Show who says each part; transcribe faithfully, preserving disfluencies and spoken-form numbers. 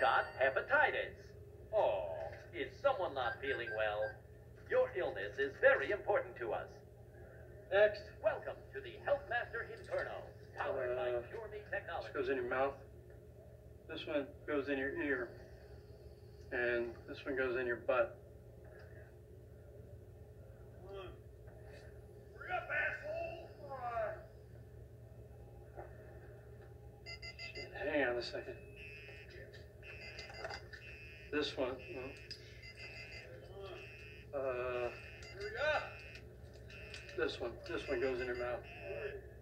Speaker 1: got hepatitis. Oh, is someone not feeling well? Your illness is very important to us.
Speaker 2: Next.
Speaker 1: Welcome to the Health Master Inferno, powered by
Speaker 2: Uh,
Speaker 1: Pure Meat
Speaker 2: This
Speaker 1: Technology.
Speaker 2: goes in your mouth. This one goes in your ear. And this one goes in your butt.
Speaker 3: Hurry up, asshole!
Speaker 2: Shit, hang on a second. This one. Uh,
Speaker 3: Hurry up!
Speaker 2: this one. This one goes in your mouth.